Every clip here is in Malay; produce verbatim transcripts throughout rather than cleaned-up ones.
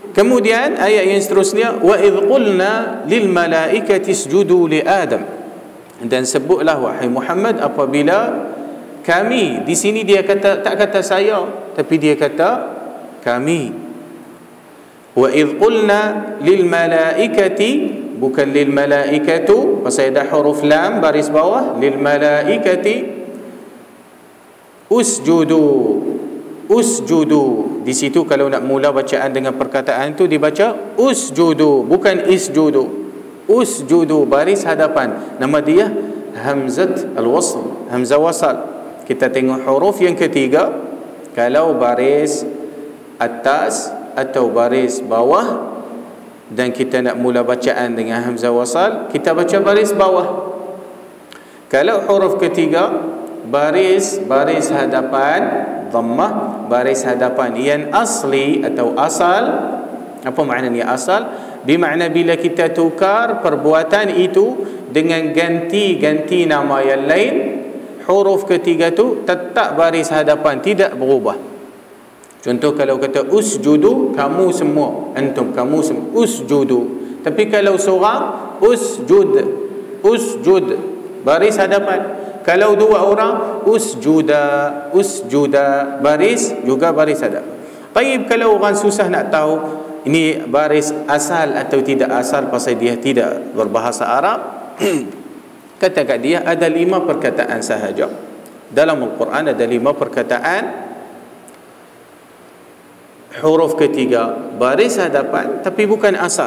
Kemudian ayat yang seterusnya, wa idh qulna lil malaikati isjudu li Adam. Dan sebutlah wahai Muhammad apabila kami, di sini dia kata, tak kata saya, tapi dia kata kami. Wa idh qulna lil malaikati, bukan lil malaikatu, pasal ada huruf lam baris bawah, lil malaikati usjudu. Usjudu. Di situ kalau nak mula bacaan dengan perkataan itu dibaca usjudu, bukan isjudu. Usjudu, baris hadapan. Nama dia hamzat al-wasl, hamzah wasal. Kita tengok huruf yang ketiga, kalau baris atas atau baris bawah dan kita nak mula bacaan dengan hamzah wasal, kita baca baris bawah. Kalau huruf ketiga, baris baris hadapan, dhammah, baris hadapan yang asli atau asal. Apa maknanya asal? Bermakna bila kita tukar perbuatan itu dengan ganti-ganti nama yang lain, huruf ketiga tu tetap baris hadapan, tidak berubah. Contoh kalau kata usjudu, kamu semua, antum, kamu semua, usjudu. Tapi kalau seorang, usjud, usjud, baris hadapan. Kalau dua orang, usjuda, usjuda, baris juga baris hadapan. Baik, kalau orang susah nak tahu ini baris asal atau tidak asal pasal dia tidak berbahasa Arab, kata kat dia ada lima perkataan sahaja dalam Al-Quran, ada lima perkataan huruf ketiga baris hadapan tapi bukan asal.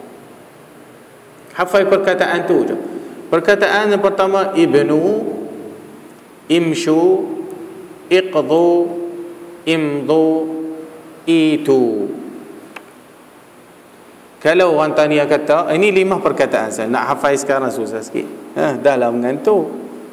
Hafal perkataan tu je. Perkataan yang pertama, ibnu, imshu, iqdu, imdu, itu. Kalau orang tanya kata, ini lima perkataan saya nak hafal sekarang susah sikit. Ha, dalam mengantuk.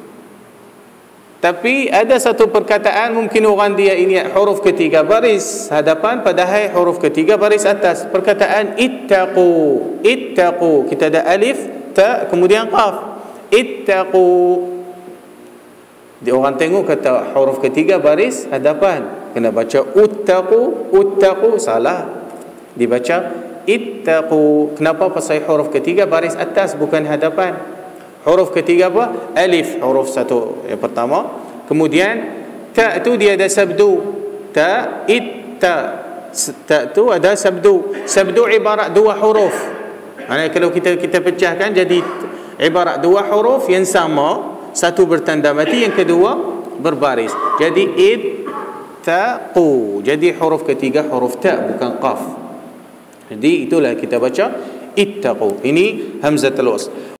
Tapi ada satu perkataan mungkin orang dia ini huruf ketiga baris hadapan, padahal huruf ketiga baris atas. Perkataan ittaqu, ittaqu, kita ada alif, ta, kemudian qaf. Ittaqu. Dia orang tengok kata huruf ketiga baris hadapan, kena baca uttaqu, uttaqu, salah. Dibaca ittaqu. Kenapa? Pasal huruf ketiga baris atas, bukan hadapan. Huruf ketiga apa? Alif, huruf satu yang pertama. Kemudian ta tu dia ada sabdu. Ta, itta. Ta tu ada sabdu. Sabdu ibarat dua huruf. Maksudnya kalau kita kita pecahkan jadi ibarat dua huruf yang sama, satu bertanda mati, yang kedua berbaris. Jadi ittaqu. Jadi huruf ketiga huruf ta, bukan qaf. Jadi itulah kita baca ittaqu. Ini hamzatul wasl.